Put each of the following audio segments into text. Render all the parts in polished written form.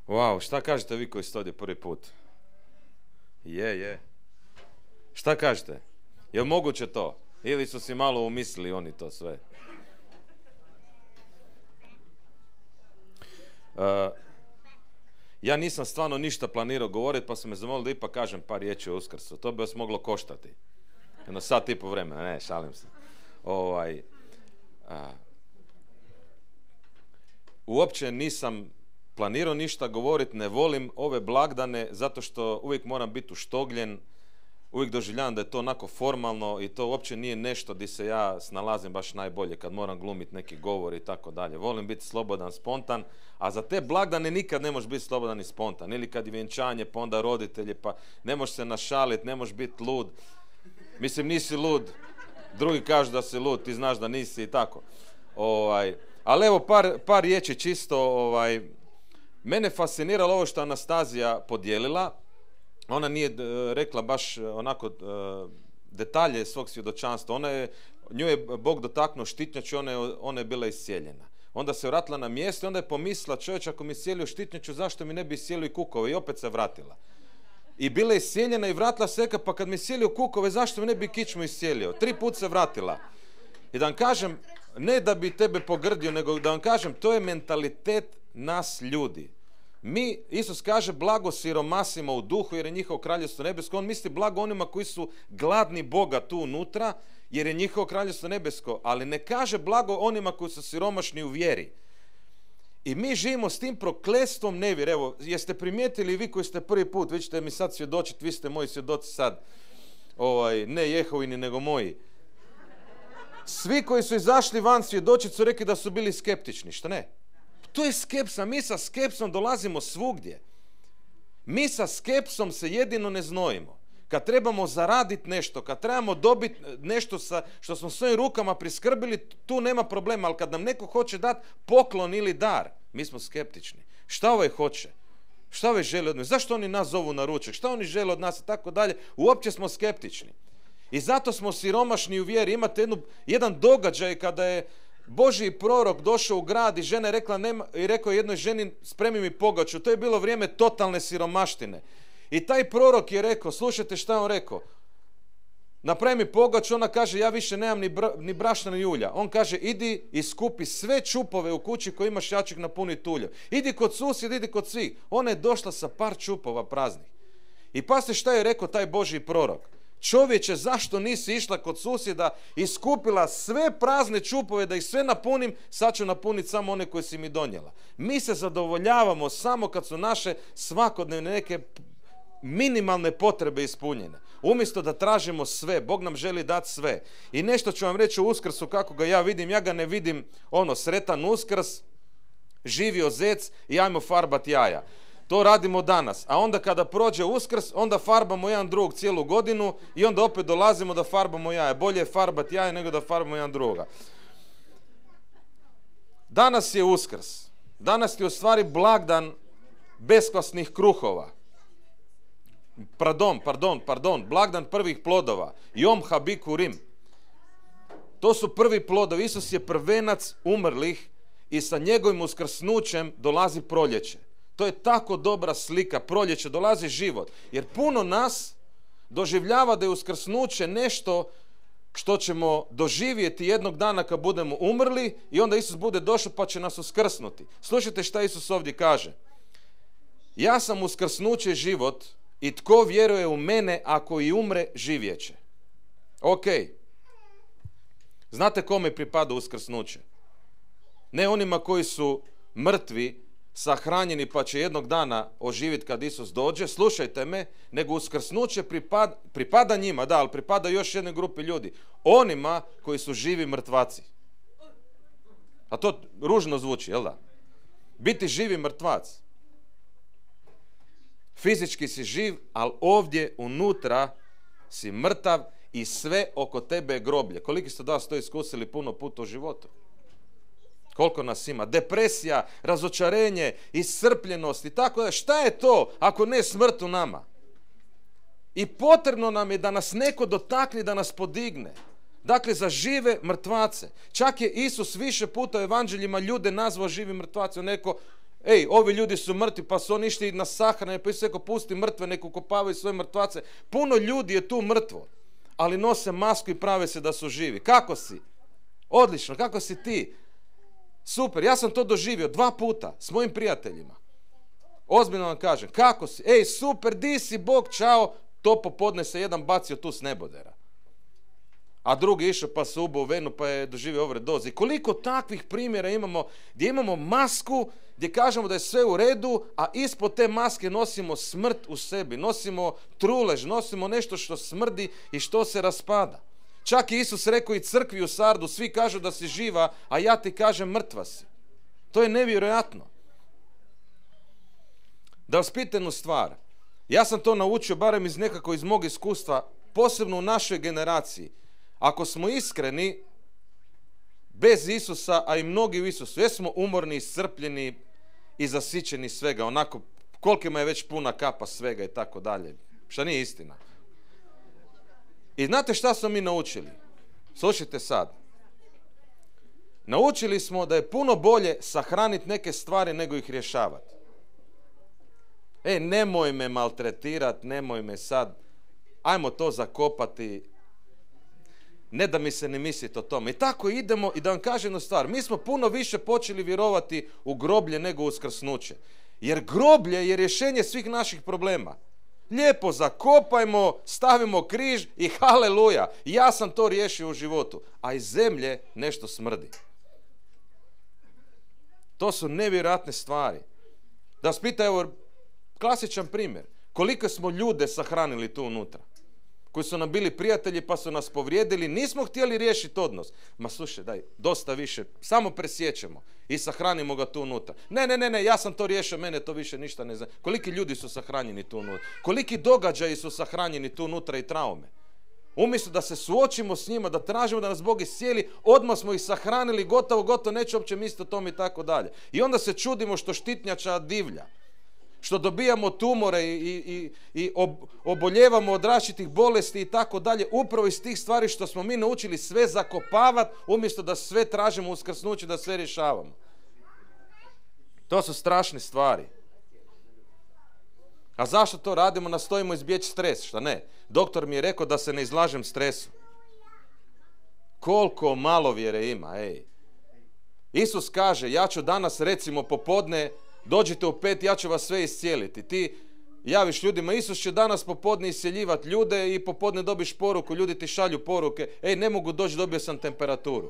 Wow, šta kažete vi koji ste ovdje prvi put? Je. Šta kažete? Je li moguće to? Ili su si malo umislili oni to sve? Ja nisam stvarno ništa planirao govoriti, pa sam me zamolio da ipak kažem par riječi o Uskrsu. To bi vas moglo koštati. Jedno sat i po vremena, ne, šalim se. Uopće nisam planirao ništa govoriti, ne volim ove blagdane zato što uvijek moram biti uštogljen, uvijek doživljavam da je to onako formalno i to uopće nije nešto gdje se ja snalazim baš najbolje kad moram glumiti neki govor i tako dalje. Volim biti slobodan, spontan, a za te blagdane nikad ne možeš biti slobodan i spontan. Ili kad je vjenčanje, pa onda roditelji, pa ne možeš se našaliti, ne možeš biti lud. Mislim, nisi lud, drugi kažu da si lud, ti znaš da nisi i tako. Ali evo par riječi čisto. Mene fasciniralo ovo što Anastazija podijelila. Ona nije rekla baš onako detalje svog svjedočanstva. Nju je Bog dotaknuo štitnjaču, ona je bila iscijeljena. Onda se vratila na mjesto i onda je pomislila, čovječ, ako mi iscijelio štitnjaču, zašto mi ne bi iscijelio i kukove? I opet se vratila. I bila je iscijeljena i vratila se, pa kad mi iscijelio kukove, zašto mi ne bi kičmu iscijelio? 3 puta se vratila. I da vam kažem, ne da bi tebe pogrdio, nego da vam kažem, to je mentalitet nas ljudi. Isus kaže blago siromasima u duhu jer je njihovo kraljevstvo nebesko. On misli blago onima koji su gladni Boga tu unutra jer je njihovo kraljevstvo nebesko. Ali ne kaže blago onima koji su siromašni u vjeri. I mi živimo s tim prokletstvom nevjere. Evo, jeste primijetili vi koji ste prvi put, vi ćete mi sad svjedočiti, vi ste moji svjedoci sad, ne Jehovini nego moji. Svi koji su izašli van svjedočiti su rekli da su bili skeptični, što ne? To je skepsa, mi sa skepsom dolazimo svugdje. Mi sa skepsom se jedino ne znojimo. Kad trebamo zaraditi nešto, kad trebamo dobiti nešto što smo svojim rukama priskrbili, tu nema problema, ali kad nam neko hoće dati poklon ili dar, mi smo skeptični. Šta ovaj hoće? Šta ovaj želi od nas? Zašto oni nas zovu na ručak? Šta oni žele od nas i tako dalje? Uopće smo skeptični. I zato smo siromašni u vjeri. Imate jedan događaj kada je Božji prorok došao u grad i žena je rekla, i rekao jednoj ženi, spremi mi pogaču. To je bilo vrijeme totalne siromaštine. I taj prorok je rekao, slušajte šta je on rekao, napravi mi pogaču. Ona kaže, ja više nemam ni brašna ni ulja. On kaže, idi i skupi sve čupove u kući koji imaš, ja ću ih napuniti uljem. Idi kod susjeda, idi kod svih. Ona je došla sa par čupova praznih. I pazite šta je rekao taj Božji prorok. Čovječe, zašto nisi išla kod susjeda i skupila sve prazne čupove da ih sve napunim, sad ću napuniti samo one koje si mi donijela. Mi se zadovoljavamo samo kad su naše svakodnevne neke minimalne potrebe ispunjene. Umjesto da tražimo sve, Bog nam želi dati sve. I nešto ću vam reći o Uskrsu kako ga ja vidim. Ja ga ne vidim sretan Uskrs, živio zec i ajmo farbat jaja. To radimo danas, a onda kada prođe Uskrs, onda farbamo jedan drugog cijelu godinu i onda opet dolazimo da farbamo jaje. Bolje je farbati jaje nego da farbamo jedan drugoga. Danas je Uskrs. Danas je u stvari blagdan beskvasnih kruhova. Pardon, blagdan prvih plodova. Jom habikurim. To su prvi plodovi. Isus je prvenac umrlih i sa njegovim uskrsnućem dolazi proljeće. To je tako dobra slika, proljeće, dolazi život. Jer puno nas doživljava da je uskrsnuće nešto što ćemo doživjeti jednog dana kad budemo umrli i onda Isus bude došao pa će nas uskrsnuti. Slušajte šta Isus ovdje kaže. Ja sam uskrsnuće i život i tko vjeruje u mene, ako i umre, živjeće. Ok. Znate kome pripada uskrsnuće? Ne onima koji su mrtvi, sahranjeni pa će jednog dana oživjeti kad Isus dođe, slušajte me, nego uskrsnuće pripada njima, ali pripada još jednoj grupi ljudi, onima koji su živi mrtvaci. A to ružno zvuči, jel da? Biti živi mrtvac. Fizički si živ, ali ovdje unutra si mrtav i sve oko tebe je groblje. Koliki ste da to iskusili puno puta u životu? Koliko nas ima? Depresija, razočarenje, iscrpljenost i tako da. Šta je to ako ne smrt u nama? I potrebno nam je da nas neko dotakne, da nas podigne. Dakle, za žive mrtvace. Čak je Isus više puta u evanđeljima ljude nazvao živi mrtvaci. Neko, Ej, ovi ljudi su mrtvi, pa su oni išli na sahrane, pa su rekao, pusti mrtve, nek ukopavaju svoje mrtvace. Puno ljudi je tu mrtvo, ali nose masku i prave se da su živi. Kako si? Odlično, kako si ti? Super, ja sam to doživio 2 puta s mojim prijateljima. Ozbiljno vam kažem, kako si? Ej, super, di si, Bog, čao. To popodne se jedan bacio tu s nebodera. A drugi išao pa se ubao u venu pa je doživio ovredozu. I koliko takvih primjera imamo gdje imamo masku, gdje kažemo da je sve u redu, a ispod te maske nosimo smrt u sebi, nosimo trulež, nosimo nešto što smrdi i što se raspada. Čak i Isus rekao i crkvi u Sardu, svi kažu da si živa, a ja ti kažem mrtva si. To je nevjerojatno. Da vas pitam jednu stvar. Ja sam to naučio, barem iz mog iskustva, posebno u našoj generaciji. Ako smo iskreni, bez Isusa, a i mnogi u Isusu, jesmo umorni, iscrpljeni i zasićeni svega, onako kolikima je već puna kapa svega i tako dalje, što nije istina. I znate šta smo mi naučili? Slušajte sad. Naučili smo da je puno bolje sahraniti neke stvari nego ih rješavati. Nemoj me maltretirati, nemoj me sad, ajmo to zakopati, ne da mi se ne mislite o tome. I tako idemo, i da vam kažem jednu stvar, mi smo puno više počeli vjerovati u groblje nego u uskrsnuće. Jer groblje je rješenje svih naših problema. Lijepo zakopajmo, stavimo križ i haleluja, ja sam to riješio u životu. A iz zemlje nešto smrdi. To su nevjerojatne stvari. Da vas pita, evo, klasičan primjer. Koliko smo ljude sahranili tu unutra? Koji su nam bili prijatelji pa su nas povrijedili, nismo htjeli riješiti odnos. Ma slušaj, daj, dosta više, samo presjećemo i sahranimo ga tu unutra. Ne, ja sam to riješio, mene to više ništa ne zna. Koliki ljudi su sahranjeni tu unutra? Koliki događaji su sahranjeni tu unutra i traume? Umjesto da se suočimo s njima, da tražimo da nas Bog iscijeli, odmah smo ih sahranili, gotovo, neće uopće misliti o tom i tako dalje. I onda se čudimo što štitnjača divlja. Što dobijamo tumore i oboljevamo od različitih bolesti i tako dalje, upravo iz tih stvari što smo mi naučili sve zakopavati, umjesto da sve tražimo uskrsnuće, da sve rješavamo. To su strašne stvari. A zašto to radimo? Nastojimo izbjeći stres, šta ne? Doktor mi je rekao da se ne izlažem stresu. Koliko malo vjere ima, ej. Isus kaže, ja ću danas recimo popodne, dođite u 5, ja ću vas sve iscijeliti. Ti javiš ljudima, Isus će danas popodne iscijeljivati ljude i popodne dobiš poruku, ljudi ti šalju poruke, ej, ne mogu doći, dobio sam temperaturu.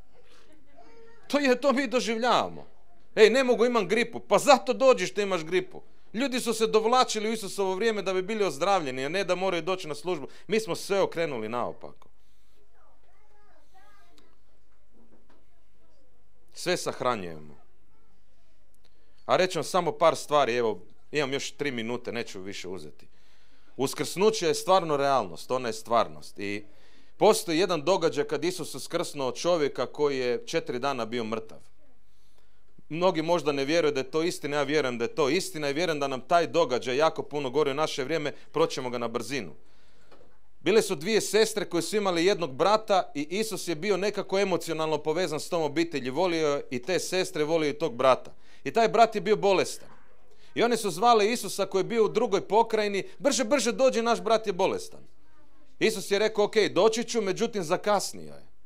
To mi doživljavamo. Ej, ne mogu, imam gripu. Pa zato dođi što imaš gripu. Ljudi su se dovlačili u Isusovo vrijeme da bi bili ozdravljeni, a ne da moraju doći na službu. Mi smo sve okrenuli naopako. Sve sahranjujemo. A reći vam samo par stvari, evo, imam još 3 minute, neću više uzeti. Uskrsnuće je stvarno realnost, ona je stvarnost. I postoji jedan događaj kad Isus uskrsnuo čovjeka koji je 4 dana bio mrtav. Mnogi možda ne vjeruju da je to istina, ja vjerujem da je to istina i vjerujem da nam taj događaj jako puno govori u naše vrijeme, proćemo ga na brzinu. Bile su 2 sestre koje su imali jednog brata i Isus je bio nekako emocionalno povezan s tom obitelji. Volio i te sestre, volio i tog brata. I taj brat je bio bolestan. I oni su zvali Isusa koji je bio u drugoj pokrajini, brže dođi, naš brat je bolestan. Isus je rekao, ok, doći ću, međutim zakasnio je.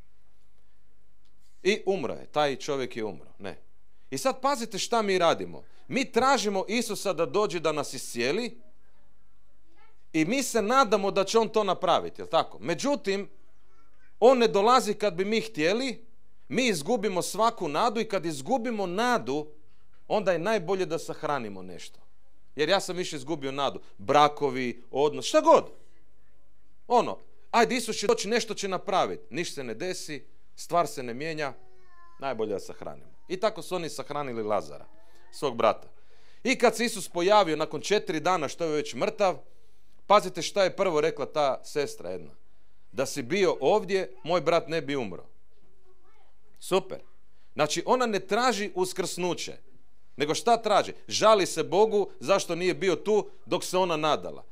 I umro je, taj čovjek je umro. Ne. I sad pazite šta mi radimo. Mi tražimo Isusa da dođe da nas iscijeli i mi se nadamo da će on to napraviti, jel tako? Međutim, on ne dolazi kad bi mi htjeli, mi izgubimo svaku nadu i kad izgubimo nadu, onda je najbolje da sahranimo nešto. Jer ja sam više izgubio nadu. Brakovi, odnos, šta god. Ajde, Isus će doći, nešto će napraviti. Ništa se ne desi, stvar se ne mijenja, najbolje da sahranimo. I tako su oni sahranili Lazara, svog brata. I kad se Isus pojavio nakon 4 dana što je već mrtav, pazite šta je prvo rekla ta sestra jedna. Da si bio ovdje, moj brat ne bi umro. Super. Znači, ona ne traži uskrsnuće, nego šta traži? Žali se Bogu zašto nije bio tu dok se ona nadala.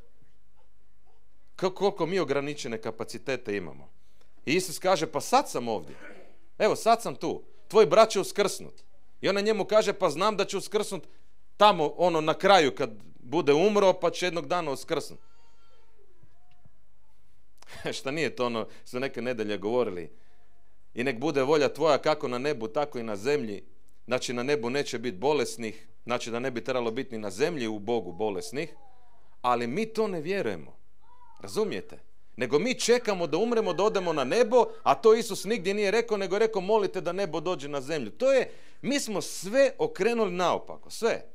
Koliko mi ograničene kapacitete imamo. I Isus kaže, pa sad sam ovdje. Evo, sad sam tu. Tvoj brat će uskrsnut. I ona njemu kaže, pa znam da će uskrsnut tamo, ono, na kraju, kad bude umro, pa će jednog dana uskrsnut. Šta nije to ono, su neke nedelje govorili? I nek bude volja tvoja kako na nebu, tako i na zemlji. Znači, na nebu neće biti bolesnih, znači da ne bi trebalo biti ni na zemlji u Bogu bolesnih, ali mi to ne vjerujemo. Razumijete? Nego mi čekamo da umremo, da odemo na nebo, a to Isus nigdje nije rekao, nego je rekao molite da nebo dođe na zemlju. To je, mi smo sve okrenuli naopako, sve.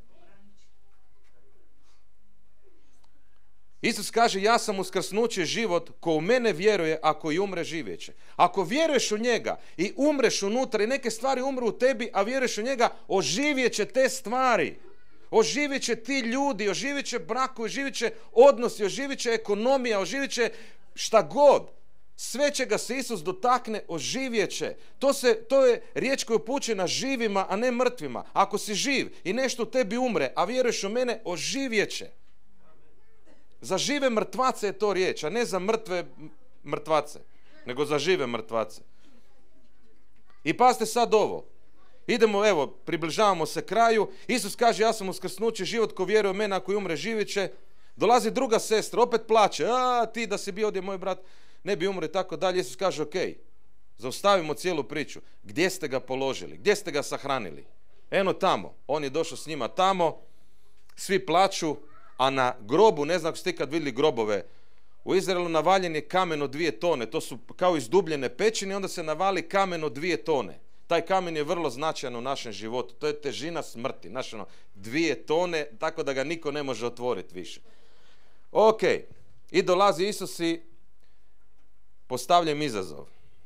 Isus kaže, ja sam uskrsnuće život, ko u mene vjeruje, ako i umre živjeće. Ako vjeruješ u njega i umreš unutra i neke stvari umru u tebi, a vjeruješ u njega, oživjet će te stvari. Oživjet će ti ljudi, oživjet će braku, oživjet će odnosi, oživjet će ekonomija, oživjet će šta god. Sve čega se Isus dotakne, oživjet će. To je riječ koja upućuje na živima, a ne mrtvima. Ako si živ i nešto u tebi umre, a vjeruješ u mene, oživjet će. Za žive mrtvace je to riječ, a ne za mrtve mrtvace, nego za žive mrtvace. I pazite sad ovo. Idemo, evo, približavamo se kraju. Isus kaže, ja sam uskrsnuće život, ko vjeruje u mene, ako i umre živjet će. Dolazi druga sestra, opet plače. Ti da si bio ovdje, moj brat, ne bi umro i tako dalje. Isus kaže, ok, zaustavimo cijelu priču. Gdje ste ga položili? Gdje ste ga sahranili? Eno tamo. On je došao s njima tamo. Svi plaču. A na grobu, ne znam ako ste ikad vidjeli grobove, u Izraelu navaljen je kamen od 2 tone. To su kao izdubljene pećine, onda se navali kamen od 2 tone. Taj kamen je vrlo značajan u našem životu. To je težina smrti. Znači, 2 tone, tako da ga niko ne može otvoriti više. Ok. I dolazi Isus i postavljam izazov.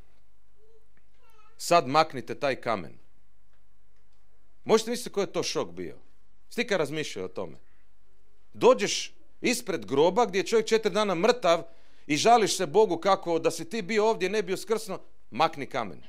Sad maknite taj kamen. Možete misliti koji je to šok bio? Stika razmišljaju o tome. Dođeš ispred groba gdje je čovjek 4 dana mrtav i žališ se Bogu kako da si ti bio ovdje, ne bio uskrsno, makni kamen.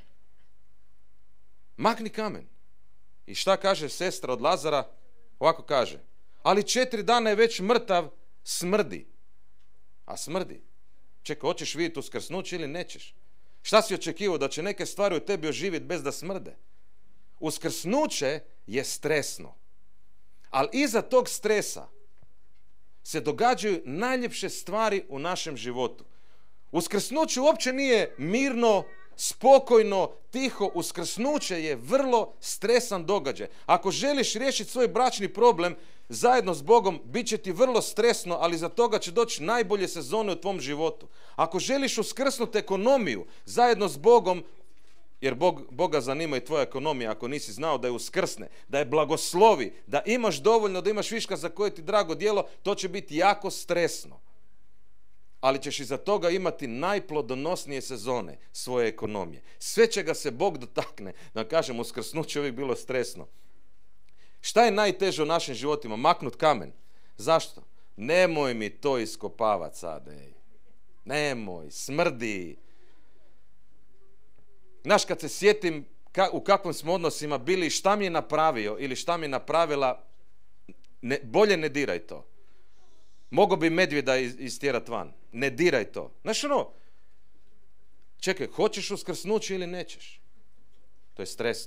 Makni kamen. I šta kaže sestra od Lazara? Ovako kaže, ali 4 dana je već mrtav, smrdi. A smrdi. Čekaj, hoćeš vidjeti uskrsnuće ili nećeš? Šta si očekivao, da će neke stvari u tebi oživjeti bez da smrde? Uskrsnuće je stresno. Ali iza tog stresa se događaju najljepše stvari u našem životu. Uskrsnuće uopće nije mirno, spokojno, tiho. Uskrsnuće je vrlo stresan događaj. Ako želiš riješiti svoj bračni problem zajedno s Bogom, bit će ti vrlo stresno, ali za toga će doći najbolje sezone u tvom životu. Ako želiš uskrsnuti ekonomiju zajedno s Bogom, jer Boga zanima i tvoja ekonomija, ako nisi znao da je uskrsne, da je blagoslovi, da imaš dovoljno, da imaš viška za koje ti drago djelo, to će biti jako stresno. Ali ćeš iza toga imati najplodonosnije sezone svoje ekonomije. Sve čega se Bog dotakne, da kažem, uskrsnuće uvijek bilo stresno. Šta je najteže u našim životima? Maknut kamen. Zašto? Nemoj mi to iskopavati sad, ej. Nemoj, smrdi. Znaš, kad se sjetim u kakvim smo odnosima bili, šta mi je napravio ili šta mi je napravila, bolje ne diraj to. Mogo bi medvjeda istjerat van. Ne diraj to. Znaš čekaj, hoćeš uskrsnući ili nećeš? To je stresno.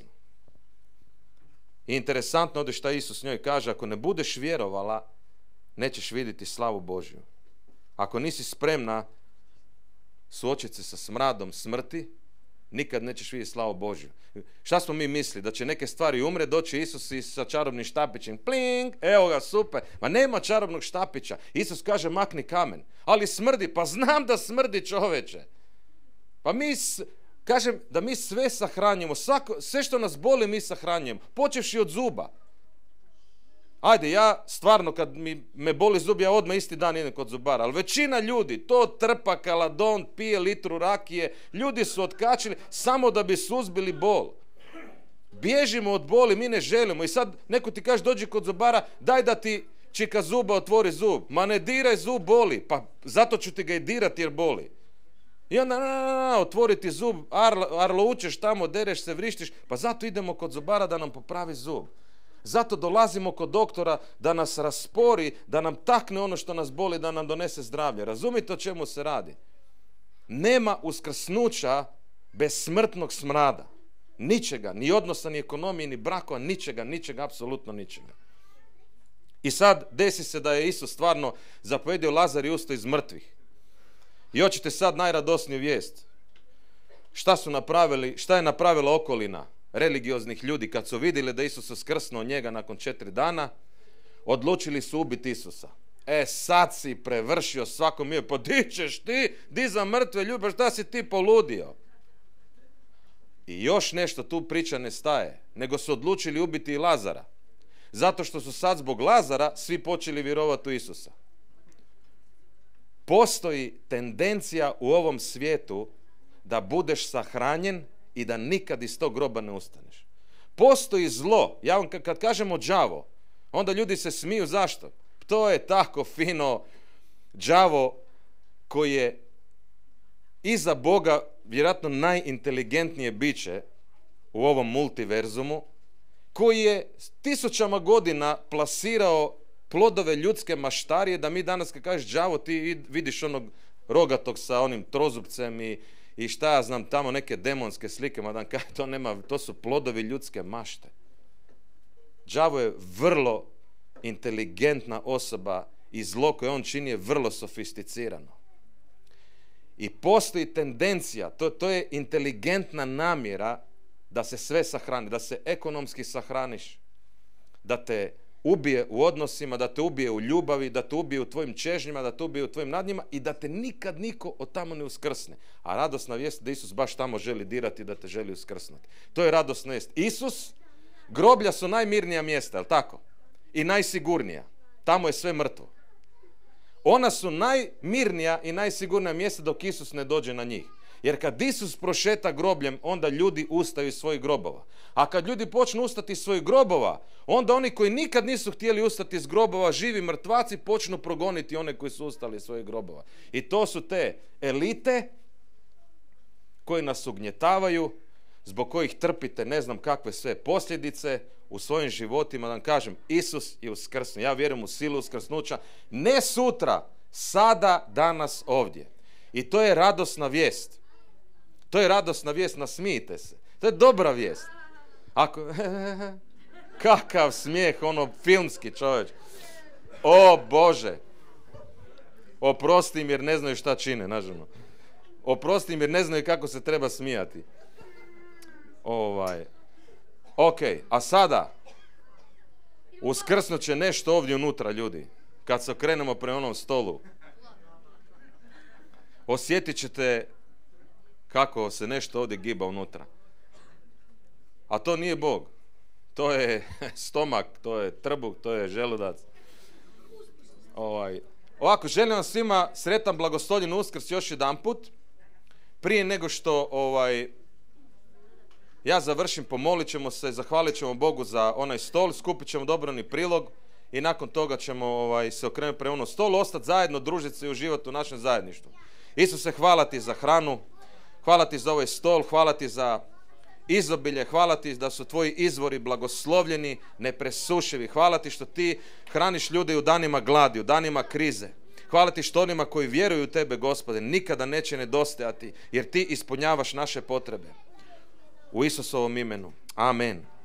I interesantno ovdje šta Isus njoj kaže, ako ne budeš vjerovala, nećeš vidjeti slavu Božju. Ako nisi spremna suočiti se sa smradom smrti, nikad nećeš vidjeti slavu Božju. Šta smo mi mislili? Da će neke stvari umre, doći Isus i sa čarobnim štapićem. Pling, evo ga, super. Ma nema čarobnog štapića. Isus kaže, makni kamen. Ali smrdi, pa znam da smrdi, čoveče. Pa kažem da mi sve sahranjujemo. Sve što nas boli mi sahranjujemo. Počevši od zuba. Ajde, ja stvarno kad me boli zub, ja odmah isti dan idem kod zubara. Ali većina ljudi to trpa kaladon, pije litru rakije. Ljudi su otkačili samo da bi suzbili bol. Bježimo od boli, mi ne želimo. I sad neko ti kaže, dođi kod zubara, daj da ti čika zuba otvori zub. Ma ne diraj, zub boli. Pa zato ću ti ga i dirati jer boli. I onda otvori ti zub, arlo učeš tamo, dereš se, vrištiš. Pa zato idemo kod zubara da nam popravi zub. Zato dolazimo kod doktora da nas raspori, da nam takne ono što nas boli, da nam donese zdravlje. Razumite o čemu se radi? Nema uskrsnuća bez smrtnog smrada. Ničega, ni odnosa, ni ekonomije, ni brakova, ničega, apsolutno ničega. I sad desi se da je Isus stvarno zapovedio Lazar i ustao iz mrtvih. I hoćete sad najradosniju vijest. Šta je napravila okolina religioznih ljudi kad su vidjeli da Isus uskrsnuo njega nakon 4 dana? Odlučili su ubiti Isusa. Sad si prevršio svako mio. Pa di ćeš ti? Di za mrtve ljubav? Šta si ti poludio? I još nešto, tu priča ne staje. Nego su odlučili ubiti i Lazara. Zato što su sad zbog Lazara svi počeli vjerovati u Isusa. Postoji tendencija u ovom svijetu da budeš sahranjen i da nikad iz tog groba ne ustaneš. Postoji zlo. Ja vam kad kažemo đavo, onda ljudi se smiju. Zašto? To je tako fino. Đavo koji je iza Boga vjerojatno najinteligentnije biće u ovom multiverzumu, koji je tisućama godina plasirao plodove ljudske maštarije, da mi danas kad kažeš đavo ti vidiš onog rogatog sa onim trozubcem i šta ja znam tamo neke demonske slike, madan kaj to su plodovi ljudske mašte. Đavo je vrlo inteligentna osoba i zlo koje on čini je vrlo sofisticirano. I postoji tendencija, to je inteligentna namjera da se sve sahrani, da se ekonomski sahraniš, da te ubije u odnosima, da te ubije u ljubavi, da te ubije u tvojim čežnjima, da te ubije u tvojim nadnjima i da te nikad niko od tamo ne uskrsne. A radosna vijest da Isus baš tamo želi dirati, da te želi uskrsnuti. To je radosna vijest. Isus, groblja su najmirnija mjesta, jel tako? I najsigurnija. Tamo je sve mrtvo. Ona su najmirnija i najsigurnija mjesta dok Isus ne dođe na njih. Jer kad Isus prošeta grobljem, onda ljudi ustaju iz svojih grobova. A kad ljudi počnu ustati iz svojih grobova, onda oni koji nikad nisu htjeli ustati iz grobova, živi mrtvaci, počnu progoniti one koji su ustali iz svojih grobova. I to su te elite koji nas ugnjetavaju, zbog kojih trpite ne znam kakve sve posljedice u svojim životima. Da vam kažem, Isus je uskrsnuo. Ja vjerujem u silu uskrsnuća. Ne sutra, sada, danas, ovdje. I to je radosna vijest. To je radosna vijest, nasmijte se. To je dobra vijest. Kakav smijeh, ono filmski čovječ. O Bože. Oprosti im jer ne znaju šta čine, nažalost. Oprosti im jer ne znaju kako se treba smijati. Ok, a sada uskrsnut će nešto ovdje unutra, ljudi. Kad se okrenemo prema onom stolu, osjetit ćete kako se nešto ovdje giba unutra. A to nije Bog. To je stomak, to je trbuh, to je želudac. Ovako, želim vam svima sretan blagoslovljen Uskrs još jedanput. Prije nego što ja završim, pomolit ćemo se, zahvalit ćemo Bogu za onaj stol, skupit ćemo dobrani prilog i nakon toga ćemo se okrenuti prema onom stolu, ostati zajedno, družiti se i uživati u našem zajedništvu. Isuse, hvala ti za hranu, hvala ti za ovaj stol, hvala ti za izobilje, hvala ti da su tvoji izvori blagoslovljeni, nepresušivi. Hvala ti što ti hraniš ljude u danima gladi, u danima krize. Hvala ti što onima koji vjeruju u tebe, Gospode, nikada neće nedostajati, jer ti ispunjavaš naše potrebe. U Isusovom imenu. Amen.